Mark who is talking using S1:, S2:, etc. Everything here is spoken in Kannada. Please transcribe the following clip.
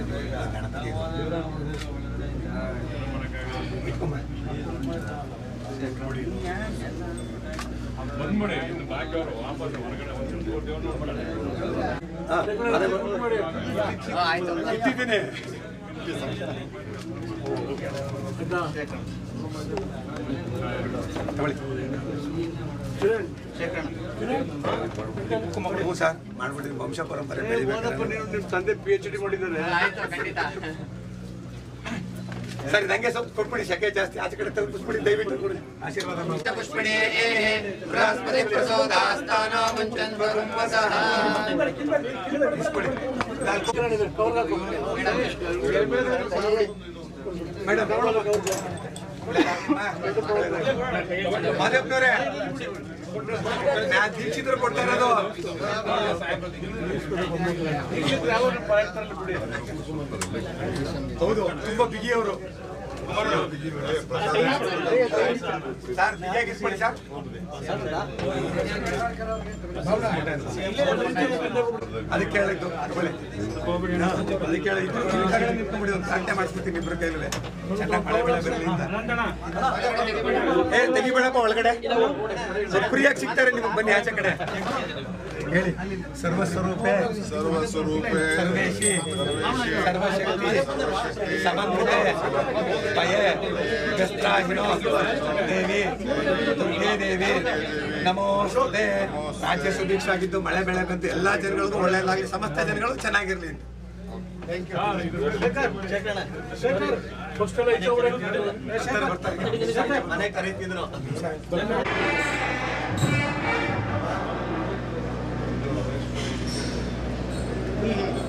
S1: ಬಂದ್ಬಿಡಿ ಇನ್ನು ಬಾಕಿ ಅವರು ವಾಪಸ್ ಹೊರಗಡೆ
S2: ಇಟ್ಟಿದ್ದೀನಿ ಮಕ್ಕಳು ಸರ್ ಮಾಡ್ಬಿಟ್ಟಿದ್ದೀನಿ ವಂಶ ಪರಂಪರೆ ನಿಮ್ಮ ತಂದೆ PhD ಮಾಡಿದ್ದಾರೆ ಸರಿ ನಂಗೆ ಸ್ವಲ್ಪ ಕೊಟ್ಬಿಡಿ ಶಕೆ ಜಾಸ್ತಿ ಆಚೆ ಕಡೆ ತಲುಪಿಸ್ಬಿಡಿ ದಯವಿಟ್ಟು ಕೊಡಿ ಆಶೀರ್ವಾದ
S3: ಪುಷ್ಪಣೇ ಬೃಹಸ್ಪತಿ ಪ್ರಸೋದಾಸ್ತಾನ ಮುಂಚನ್ ವರುಂವಸಃ
S2: ಮೇಡಮ್ ಮಾದೇವ್ನವರೇ ದೀಕ್ಷಿತರು ಕೊಡ್ತಾ ಇರೋದು ಹೌದು ತುಂಬಾ ಬಿಗಿಯವರು ಸರ್ ಬಿಗಿಯಾಗಿಸ್ಬಿಡಿ ಸರ್ ಅದಕ್ಕೆ ಹೇಳಿದ್ದು ಅದಕ್ಕೆ ಹೇಳಿದ್ದು ನಿಂತ್ಕೊಂಡ್ಬಿಡಿ ಒಂದು ಸಾಧ್ಯ ಮಾಡಿಸ್ಬಿಡ್ತೀನಿ ಇಬ್ಬರ ಕೈಲೇ ಚೆನ್ನಾಗಿ ಮಳೆ ಬೆಳೆ ಬರಲಿ ಅಂತ ತೆಗಿಬೇಡಪ್ಪ ಒಳಗಡೆ ಫ್ರೀಯಾಗಿ ಸಿಗ್ತಾರೆ ನಿಮಗೆ ಬನ್ನಿ ಆಚೆ ಕಡೆ ಹೇಳಿ ಸರ್ವಸ್ವರೂಪೇ
S4: ಸರ್ವಸ್ವರೂಪೇ
S2: ಸರ್ವೇಶಿ ಸರ್ವಶಕ್ತಿ ಸಮನ್ವಿತೆ ಪಯೇ ಗಸ್ತ್ರಾಹಿಣೋ ದೇವಿ ದುರ್ಗೇ ದೇವಿ ನಮೋಸ್ತುತೆ ರಾಜ್ಯ ಸುಭಿಕ್ಷ ಆಗಿದ್ದು ಮಳೆ ಬೆಳೆ ಬಂತು ಎಲ್ಲಾ ಜನಗಳಿಗೂ ಒಳ್ಳೆಯದಾಗಲಿ ಸಮಸ್ತ ಜನಗಳು ಚೆನ್ನಾಗಿರ್ಲಿ ಅಂತ ಮನೆ ಕರೀತಿದ್ರು